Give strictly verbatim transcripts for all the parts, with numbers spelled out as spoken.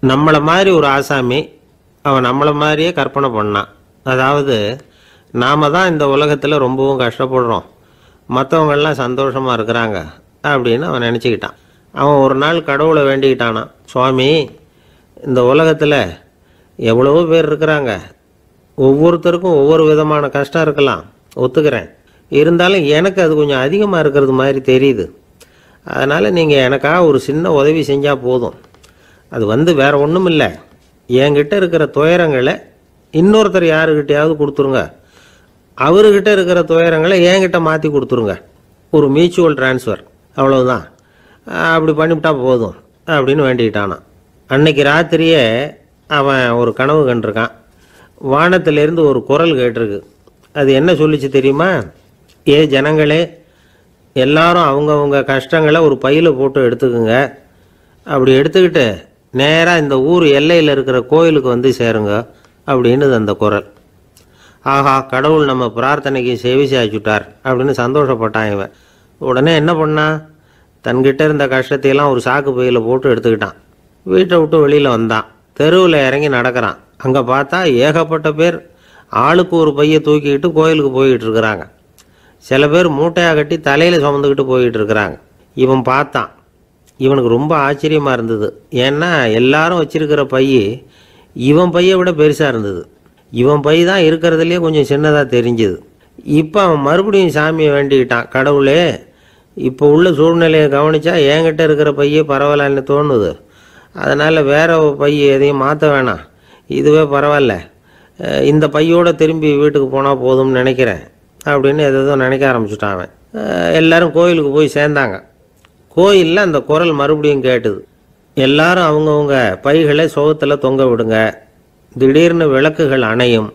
நம்மளை மாதிரி ஒரு ஆசாமி அவன் நம்மளை மாதிரியே கற்பனை பண்ணான். அதாவது நாம் தான் இந்த உலகத்தில் ரொம்பவும் கஷ்டப்படுறோம், மற்றவங்கெல்லாம் சந்தோஷமாக இருக்கிறாங்க அப்படின்னு அவன் நினச்சிக்கிட்டான். அவன் ஒரு நாள் கடவுளை வேண்டிக்கிட்டானான், சுவாமி இந்த உலகத்தில் எவ்வளவோ பேர் இருக்கிறாங்க, ஒவ்வொருத்தருக்கும் ஒவ்வொரு விதமான கஷ்டம் இருக்கலாம், ஒத்துக்கிறேன். இருந்தாலும் எனக்கு அது கொஞ்சம் அதிகமாக இருக்கிறது மாதிரி தெரியுது. அதனால் நீங்கள் எனக்காக ஒரு சின்ன உதவி செஞ்சால் போதும். அது வந்து வேறு ஒன்றும் இல்லை, என்கிட்ட இருக்கிற துயரங்களை இன்னொருத்தர் யாருக்கிட்டையாவது கொடுத்துருங்க, அவர்கிட்ட இருக்கிற துயரங்களை என்கிட்ட மாற்றி கொடுத்துருங்க. ஒரு மியூச்சுவல் டிரான்ஸ்ஃபர், அவ்வளவுதான். அப்படி பண்ணிவிட்டா போதும் அப்படின்னு வேண்டிக்கிட்டானான். அன்னைக்கு ராத்திரியே அவன் ஒரு கனவு கண்டிருக்கான். வானத்திலேருந்து ஒரு குரல் கேட்டிருக்கு. அது என்ன சொல்லிச்சு தெரியுமா? ஏ ஜனங்களே, எல்லாரும் அவங்கவுங்க கஷ்டங்களை ஒரு பையில் போட்டு எடுத்துக்குங்க. அப்படி எடுத்துக்கிட்டு நேராக இந்த ஊர் எல்லையில் இருக்கிற கோயிலுக்கு வந்து சேருங்க அப்படின்னு அந்த குரல். ஆஹா, கடவுள் நம்ம பிரார்த்தனைக்கு செவி சாய்ச்சுட்டார் அப்படின்னு சந்தோஷப்பட்டான் இவன். உடனே என்ன பண்ணான்? தன்கிட்ட இருந்த கஷ்டத்தையெல்லாம் ஒரு சாக்கு பையில் போட்டு எடுத்துக்கிட்டான். வீட்டை விட்டு வெளியில் வந்தான். தெருவில் இறங்கி நடக்கிறான். அங்கே பார்த்தா ஏகப்பட்ட பேர் ஆளுக்கு ஒரு பையை தூக்கிக்கிட்டு கோயிலுக்கு போய்கிட்டு இருக்கிறாங்க. சில பேர் மூட்டையாக கட்டி தலையில் சுமந்துக்கிட்டு போய்கிட்டு இருக்கிறாங்க. இவன் பார்த்தான். இவனுக்கு ரொம்ப ஆச்சரியமாக இருந்தது. ஏன்னா எல்லாரும் வச்சிருக்கிற பை இவன் பையை விட பெருசாக இருந்தது. இவன் பை தான் இருக்கிறதுலே கொஞ்சம் சின்னதாக தெரிஞ்சுது. இப்போ அவன் மறுபடியும் சாமியை வேண்டிக்கிட்டான், கடவுளே இப்போ உள்ள சூழ்நிலையை கவனித்தா என்கிட்ட இருக்கிற பையே பரவாயில்லன்னு தோணுது, அதனால் வேற பை எதையும் மாற்ற வேணாம், இதுவே பரவாயில்ல, இந்த பையோடு திரும்பி வீட்டுக்கு போனால் போதும்னு நினைக்கிறேன் அப்படின்னு எதோ நினைக்க ஆரம்பிச்சுட்டான் அவன். எல்லாரும் கோயிலுக்கு போய் சேர்ந்தாங்க. கோயிலில் அந்த குரல் மறுபடியும் கேட்டுது. எல்லாரும் அவங்கவுங்க பைகளை சோகத்தில் தொங்க விடுங்க, திடீர்னு விளக்குகள் அணையும்,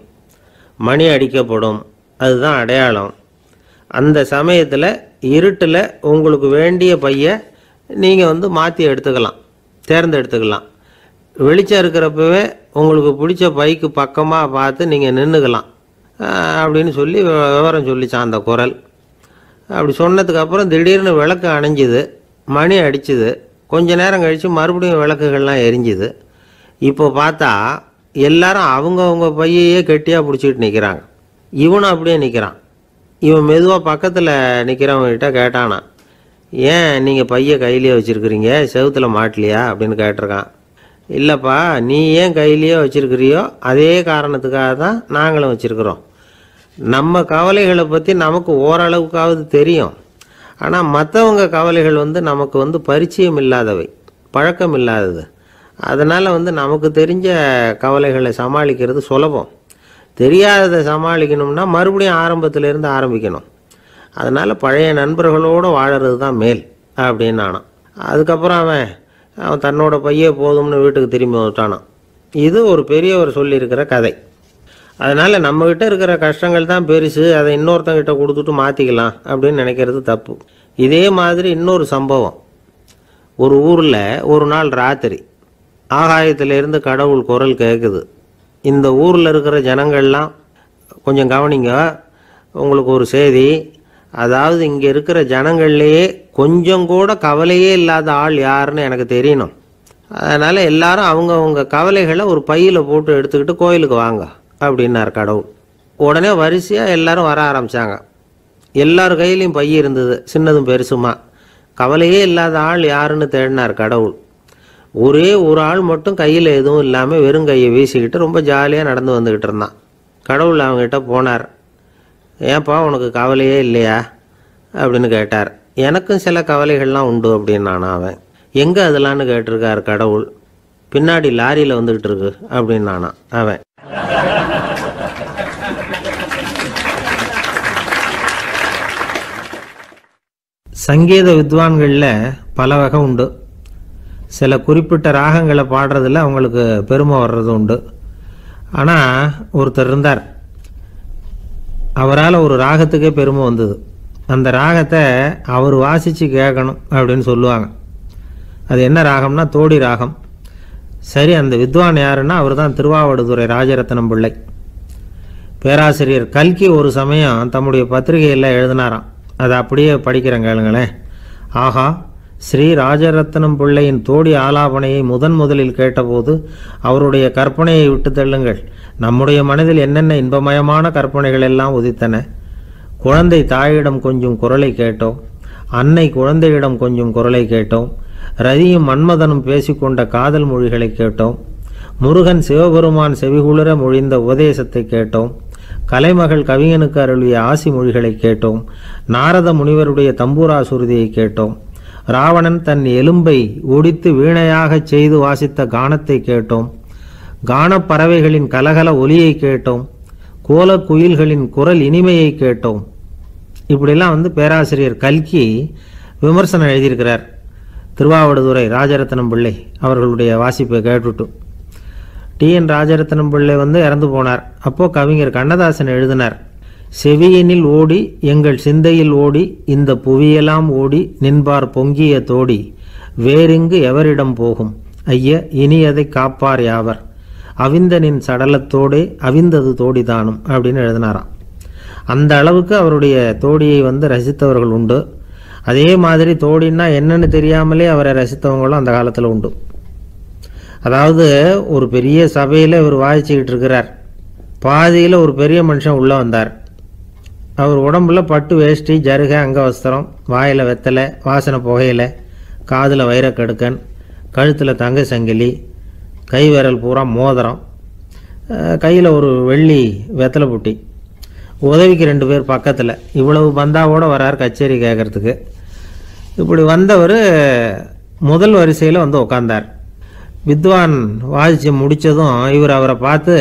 மணி அடிக்கப்படும், அதுதான் அடையாளம். அந்த சமயத்தில் இருட்டில் உங்களுக்கு வேண்டிய பையை நீங்கள் வந்து மாற்றி எடுத்துக்கலாம், தேர்ந்தெடுத்துக்கலாம். வெளிச்சம் இருக்கிறப்பவே உங்களுக்கு பிடிச்ச பைக்கு பக்கமாக பார்த்து நீங்கள் நின்றுக்கலாம் அப்படின்னு சொல்லி விவரம் சொல்லிச்சான் அந்த குரல். அப்படி சொன்னதுக்கப்புறம் திடீர்னு விளக்கு அணைஞ்சிது, மணி அடிச்சுது. கொஞ்ச நேரம் கழித்து மறுபடியும் விளக்குகள்லாம் எரிஞ்சுது. இப்போ பார்த்தா எல்லாரும் அவங்கவுங்க பையையே கெட்டியாக பிடிச்சிட்டு நிற்கிறாங்க. இவனும் அப்படியே நிற்கிறான். இவன் மெதுவாக பக்கத்தில் நிற்கிறவங்ககிட்ட கேட்டானா, ஏன் நீங்கள் பையை கையிலேயே வச்சுருக்கிறீங்க, செவுத்தில் மாட்டலையா அப்படின்னு கேட்டிருக்கான். இல்லைப்பா, நீ ஏன் கையிலேயே வச்சுருக்கிறியோ அதே காரணத்துக்காக தான் நாங்களும் வச்சுருக்குறோம். நம்ம கவலைகளை பற்றி நமக்கு ஓரளவுக்காவது தெரியும், ஆனால் மற்றவங்க கவலைகள் வந்து நமக்கு வந்து பரிச்சயம் இல்லாதவை, பழக்கம் இல்லாதது. அதனால் வந்து நமக்கு தெரிஞ்ச கவலைகளை சமாளிக்கிறது சுலபம். தெரியாததை சமாளிக்கணும்னா மறுபடியும் ஆரம்பத்திலேருந்து ஆரம்பிக்கணும். அதனால் பழைய நண்பர்களோடு வாழறது தான் மேல் அப்படின்னு ஆனான். அதுக்கப்புறம் அவன் அவன் தன்னோட பையே போதும்னு வீட்டுக்கு திரும்பி வந்துட்டானான். இது ஒரு பெரியவர் சொல்லியிருக்கிற கதை. அதனால் நம்மக்கிட்ட இருக்கிற கஷ்டங்கள் தான் பெருசு, அதை இன்னொருத்தங்கிட்ட கொடுத்துட்டு மாற்றிக்கலாம் அப்படின்னு நினைக்கிறது தப்பு. இதே மாதிரி இன்னொரு சம்பவம். ஒரு ஊரில் ஒரு நாள் ராத்திரி ஆகாயத்திலேருந்து கடவுள் குரல் கேட்குது. இந்த ஊரில் இருக்கிற ஜனங்கள்லாம் கொஞ்சம் கவனிங்க, உங்களுக்கு ஒரு செய்தி. அதாவது இங்கே இருக்கிற ஜனங்கள்லேயே கொஞ்சம் கூட கவலையே இல்லாத ஆள் யாருன்னு எனக்கு தெரியணும். அதனால் எல்லாரும் அவங்கவுங்க கவலைகளை ஒரு பையில் போட்டு எடுத்துக்கிட்டு கோயிலுக்கு வாங்க அப்படின்னார் கடவுள். உடனே வரிசையாக எல்லாரும் வர ஆரம்பித்தாங்க. எல்லார் கையிலையும் பை இருந்தது, சின்னதும் பெருசுமா. கவலையே இல்லாத ஆள் யாருன்னு தேடினார் கடவுள். ஒரே ஒரு ஆள் மட்டும் கையில் எதுவும் இல்லாமல் வெறும் கையை வீசிக்கிட்டு ரொம்ப ஜாலியாக நடந்து வந்துக்கிட்டு இருந்தான். கடவுள் அவங்ககிட்ட போனார். ஏன்ப்பா உனக்கு கவலையே இல்லையா அப்படின்னு கேட்டார். எனக்கும் சில கவலைகள்லாம் உண்டு அப்படின்னானா அவன். எங்கே அதெல்லாம்னு கேட்டிருக்கார் கடவுள். பின்னாடி லாரியில் வந்துக்கிட்டு இருக்கு அப்படின்னானா அவன். சங்கீத வித்வான்களில் பல வகை உண்டு. சில குறிப்பிட்ட ராகங்களை பாடுறதில் அவங்களுக்கு பெருமை வர்றது உண்டு. ஆனால் ஒருத்தர் இருந்தார், அவரால் ஒரு ராகத்துக்கே பெருமை வந்தது. அந்த ராகத்தை அவர் வாசித்து கேட்கணும் அப்படின்னு சொல்லுவாங்க. அது என்ன ராகம்னா தோடி ராகம். சரி, அந்த வித்வான் யாருன்னா அவர் தான் திருவாவடுதுறை ராஜரத்னம் பிள்ளை. பேராசிரியர் கல்கி ஒரு சமயம் தம்முடைய பத்திரிகையில் எழுதினாராம். அதை அப்படியே படிக்கிறேன் கேளுங்களேன். ஆஹா, ஸ்ரீ ராஜரத்னம் பிள்ளையின் தோடி ஆலாபனையை முதன் முதலில் கேட்டபோது அவருடைய கற்பனையை விட்டு தள்ளுங்கள். நம்முடைய மனதில் என்னென்ன இன்பமயமான கற்பனைகள் எல்லாம் உதித்தன. குழந்தை தாயிடம் கொஞ்சம் குரலை கேட்டோம். அன்னை குழந்தையிடம் கொஞ்சம் குரலை கேட்டோம். ரதியும் மன்மதனும் பேசிக்கொண்ட காதல் மொழிகளை கேட்டோம். முருகன் சிவபெருமான் செவிகுளிர மொழிந்த உபதேசத்தை கேட்டோம். கலைமகள் கவிஞனுக்கு அருளிய ஆசி மொழிகளை கேட்டோம். நாரத முனிவருடைய தம்பூரா சுருதியை கேட்டோம். ராவணன் தன் எலும்பை ஒடித்து வீணையாகச் செய்து வாசித்த கானத்தை கேட்டோம். கானப்பறவைகளின் கலகல ஒலியை கேட்டோம். கோலக் குயில்களின் குரல் இனிமையை கேட்டோம். இப்படிலாம் வந்து பேராசிரியர் கல்கி விமர்சனம் எழுதியிருக்கிறார். திருவாவடுதுறை ராஜரத்னம் பிள்ளை அவர்களுடைய வாசிப்பை கேட்டுட்டு டி என் ராஜரத்னம் பிள்ளை வந்து இறந்து போனார். அப்போது கவிஞர் கண்ணதாசன் எழுதினார், செவியனில் ஓடி எங்கள் சிந்தையில் ஓடி இந்த புவியெல்லாம் ஓடி நின்பார் பொங்கிய தோடி வேறெங்கு எவரிடம் போகும் ஐய இனி அதை காப்பார் யாவர் அவிந்தனின் சடலத்தோடே அவிந்தது தோடிதானும் அப்படின்னு எழுதினாராம். அந்த அளவுக்கு அவருடைய தோடியை வந்து ரசித்தவர்கள் உண்டு. அதே மாதிரி தோடின்னா என்னன்னு தெரியாமலே அவரை ரசித்தவங்களும் அந்த காலத்தில் உண்டு. அதாவது ஒரு பெரிய சபையில் இவர் வாசிச்சுக்கிட்டு இருக்கிறார். பாதியில் ஒரு பெரிய மனுஷன் உள்ளே வந்தார். அவர் உடம்புல பட்டு வேஷ்டி, ஜருகை, அங்கவஸ்திரம், வாயில் வெத்தலை, வாசனை புகையில, காதில் வைரக்கடுக்கன், கழுத்தில் தங்க சங்கிலி, கை விரல் பூரா மோதிரம், கையில் ஒரு வெள்ளி வெத்தலை புட்டி, உதவிக்கு ரெண்டு பேர் பக்கத்தில். இவ்வளவு பந்தாவோடு வரார் கச்சேரி கேட்குறதுக்கு. இப்படி வந்தவர் முதல் வரிசையில் வந்து உட்காந்தார். வித்வான் வாசித்து முடித்ததும் இவர் அவரை பார்த்து,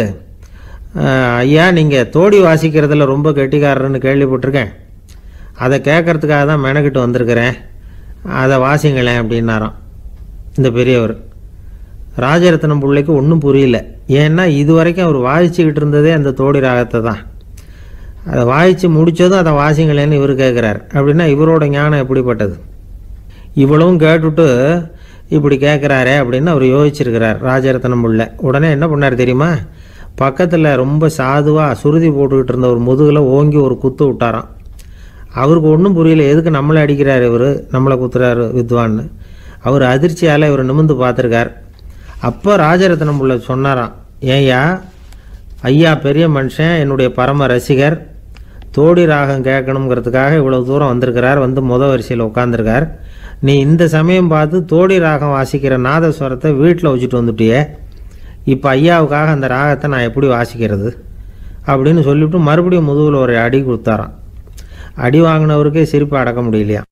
ஐயா நீங்கள் தோடி வாசிக்கிறதுல ரொம்ப கெட்டிக்காரர்னு கேள்விப்பட்டிருக்கேன், அதை கேட்கறதுக்காக தான் மெனக்கிட்டு வந்திருக்கிறேன், அதை வாசிங்களேன் அப்படின்னாராம் இந்த பெரியவர். ராஜரத்னம் பிள்ளைக்கு ஒன்றும் புரியல. ஏன்னா இது வரைக்கும் அவர் வாசிச்சுக்கிட்டு இருந்ததே அந்த தோடி ராகத்தை தான். அதை வாசித்து முடித்ததும் அதை வாசிங்களேன்னு இவர் கேட்குறார். அப்படின்னா இவரோட ஞானம் எப்படிப்பட்டது? இவ்வளவும் கேட்டுட்டு இப்படி கேட்குறாரே அப்படின்னு அவர் யோசிச்சிருக்கிறார் ராஜரத்னம் பிள்ளை. உடனே என்ன பண்ணார் தெரியுமா? பக்கத்தில் ரொம்ப சாதுவாக சுருதி போட்டுக்கிட்டு இருந்த ஒரு முதுகில் ஓங்கி ஒரு குத்து விட்டாராம். அவருக்கு ஒன்றும் புரியல, எதுக்கு நம்மளை அடிக்கிறார் இவர், நம்மளை குத்துறாரு வித்வான்னு. அவர் அதிர்ச்சியால் இவர் நிமிந்து பார்த்துருக்கார். அப்போ ராஜரத்னம் பிள்ளை சொன்னாராம், ஏய்யா ஐயா பெரிய மனுஷன், என்னுடைய பரம ரசிகர், தோடி ராகம் கேட்கணுங்கிறதுக்காக இவ்வளோ தூரம் வந்திருக்கிறார், வந்து முத வரிசையில் உட்காந்துருக்கார். நீ இந்த சமயம் பார்த்து தோடி ராகம் வாசிக்கிற நாதஸ்வரத்தை வீட்டில் வச்சுட்டு வந்துட்டியே, இப்போ ஐயாவுக்காக அந்த ராகத்தை நான் எப்படி வாசிக்கிறது அப்படின்னு சொல்லிவிட்டு மறுபடியும் முதுகில் ஒரு அடி கொடுத்தாராம். அடி வாங்கினவருக்கே சிரிப்பு அடக்க முடியலையா.